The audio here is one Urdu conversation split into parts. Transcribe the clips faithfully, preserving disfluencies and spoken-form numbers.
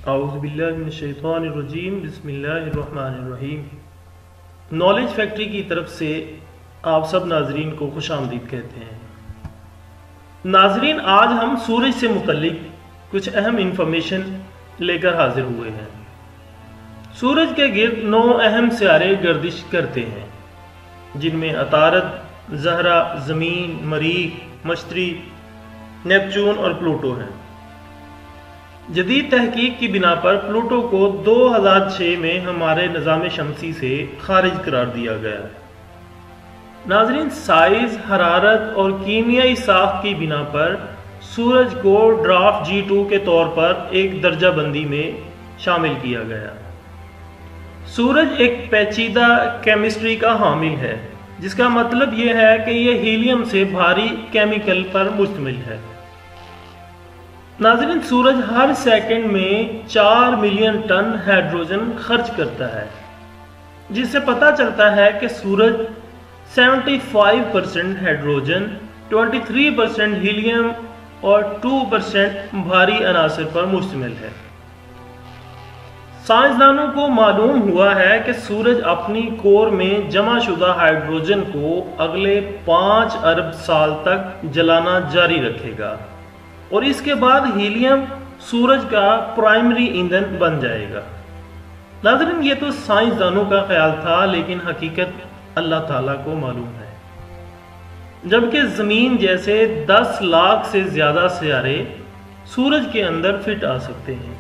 اعوذ باللہ من الشیطان الرجیم، بسم اللہ الرحمن الرحیم۔ نالج فیکٹری کی طرف سے آپ سب ناظرین کو خوش آمدید کہتے ہیں۔ ناظرین، آج ہم سورج سے متعلق کچھ اہم انفارمیشن لے کر حاضر ہوئے ہیں۔ سورج کے گرد نو اہم سیارے گردش کرتے ہیں، جن میں عطارد، زہرہ، زمین، مریخ، مشتری، نیپچون اور پلوٹو ہیں۔ جدید تحقیق کی بنا پر پلوٹو کو دو ہزار چھ میں ہمارے نظام شمسی سے خارج قرار دیا گیا ہے۔ ناظرین، سائز، حرارت اور کیمیائی ساخت کی بنا پر سورج کو ڈرافٹ جی ٹو کے طور پر ایک درجہ بندی میں شامل کیا گیا۔ سورج ایک پیچیدہ کیمسٹری کا حامل ہے، جس کا مطلب یہ ہے کہ یہ ہیلیم سے بھاری کیمیکل پر مشتمل ہے۔ ناظرین، سورج ہر سیکنڈ میں چار ملین ٹن ہائیڈروجن خرچ کرتا ہے، جس سے پتہ چلتا ہے کہ سورج seventy five percent hydrogen, twenty three percent helium اور ٹو پرسنٹ بھاری عناصر پر مشتمل ہے۔ سائنسدانوں کو معلوم ہوا ہے کہ سورج اپنی کور میں جمع شدہ ہائیڈروجن کو اگلے پانچ ارب سال تک جلانا جاری رکھے گا، اور اس کے بعد ہیلیم سورج کا پرائمری ایندھن بن جائے گا۔ ناظرین، یہ تو سائنسدانوں کا خیال تھا، لیکن حقیقت اللہ تعالیٰ کو معلوم ہے۔ جبکہ زمین جیسے دس لاکھ سے زیادہ سیارے سورج کے اندر فٹ آ سکتے ہیں۔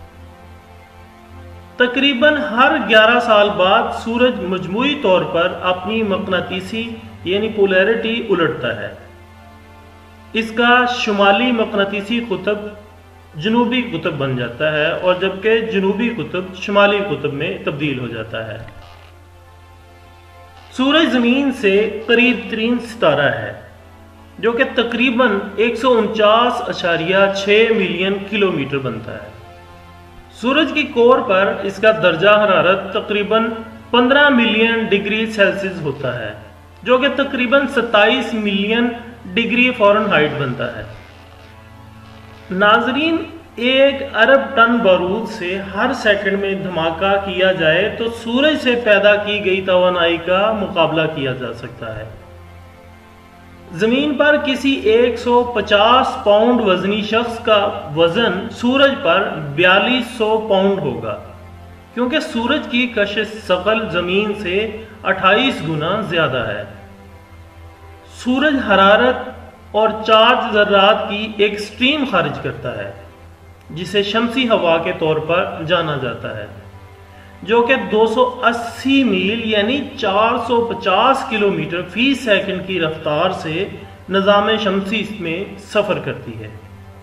تقریباً ہر گیارہ سال بعد سورج مجموعی طور پر اپنی مقناطیسی یعنی پولیرٹی الٹتا ہے۔ اس کا شمالی مقناطیسی قطب جنوبی قطب بن جاتا ہے، اور جبکہ جنوبی قطب شمالی قطب میں تبدیل ہو جاتا ہے۔ سورج زمین سے قریب ترین ستارہ ہے، جو کہ تقریباً ایک سو انچاس اشاریہ چھ ملین کلومیٹر بنتا ہے۔ سورج کی کور پر اس کا درجہ حرارت تقریباً پندرہ ملین ڈگری سیلسیس ہوتا ہے، جو کہ تقریباً ستائیس ملین ڈگری فارن ہائٹ بنتا ہے۔ ناظرین، ایک ارب ٹن بارود سے ہر سیکنڈ میں دھماکہ کیا جائے تو سورج سے پیدا کی گئی توانائی کا مقابلہ کیا جا سکتا ہے۔ زمین پر کسی ایک سو پچاس پاؤنڈ وزنی شخص کا وزن سورج پر بیالیس سو پاؤنڈ ہوگا، کیونکہ سورج کی کشش ثقل زمین سے اٹھائیس گنا زیادہ ہے۔ سورج حرارت اور چارج ذرات کی ایک سٹریم خارج کرتا ہے، جسے شمسی ہوا کے طور پر جانا جاتا ہے، جو کہ دو سو اسی میل یعنی چار سو پچاس کلومیٹر فی سیکنڈ کی رفتار سے نظام شمسی میں سفر کرتی ہے۔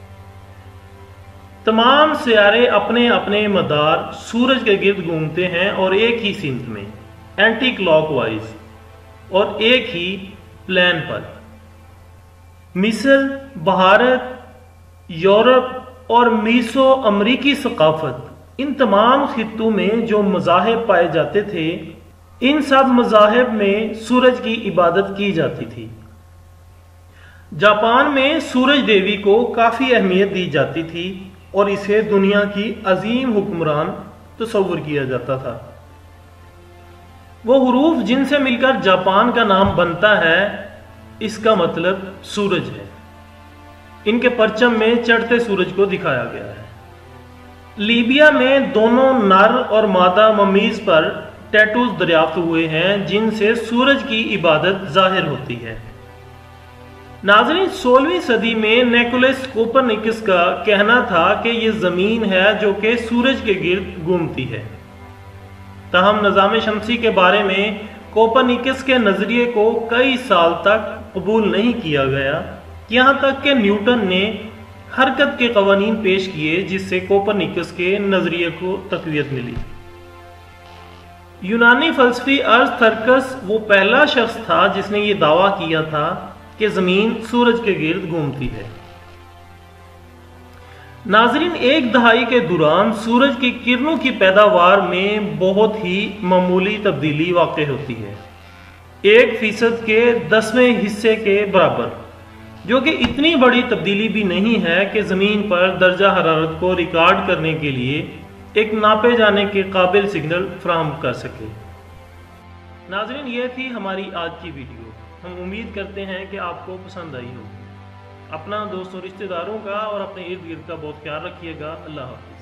تمام سیارے اپنے اپنے مدار سورج کے گرد گھومتے ہیں، اور ایک ہی سمت میں اینٹی کلاک وائز اور ایک ہی پلین پر۔ مصر، بھارت، یورپ اور میسو امریکی ثقافت، ان تمام خطوں میں جو مذاہب پائے جاتے تھے، ان سب مذاہب میں سورج کی عبادت کی جاتی تھی۔ جاپان میں سورج دیوی کو کافی اہمیت دی جاتی تھی، اور اسے دنیا کی عظیم حکمران تصور کیا جاتا تھا۔ وہ حروف جن سے مل کر جاپان کا نام بنتا ہے، اس کا مطلب سورج ہے۔ ان کے پرچم میں چڑھتے سورج کو دکھایا گیا ہے۔ لیبیا میں دونوں نر اور مادہ ممیز پر ٹیٹوز دریافت ہوئے ہیں، جن سے سورج کی عبادت ظاہر ہوتی ہے۔ ناظرین، سولہویں صدی میں نیکولس کوپرنیکس کا کہنا تھا کہ یہ زمین ہے جو کہ سورج کے گرد گھومتی ہے۔ تاہم نظام شمسی کے بارے میں کوپرنیکس کے نظریے کو کئی سال تک قبول نہیں کیا گیا، یہاں تک کہ نیوٹن نے حرکت کے قوانین پیش کیے، جس سے کوپرنیکس کے نظریے کو تقویت ملی۔ یونانی فلسفی ارستھرکس وہ پہلا شخص تھا جس نے یہ دعویٰ کیا تھا کہ زمین سورج کے گرد گھومتی ہے۔ ناظرین، ایک دہائی کے دوران سورج کی کرنوں کی پیداوار میں بہت ہی معمولی تبدیلی واقع ہوتی ہے، ایک فیصد کے دسویں حصے کے برابر۔ جو کہ اتنی بڑی تبدیلی بھی نہیں ہے کہ زمین پر درجہ حرارت کو ریکارڈ کرنے کے لیے ایک ناپے جانے کے قابل سگنل فراہم کر سکے۔ ناظرین، یہ تھی ہماری آج کی ویڈیو۔ ہم امید کرتے ہیں کہ آپ کو پسند آئی ہوگی۔ اپنا دوستوں، رشتہ داروں کا اور اپنے ارد گرد کا بہت خیال رکھیے گا۔ اللہ حافظ۔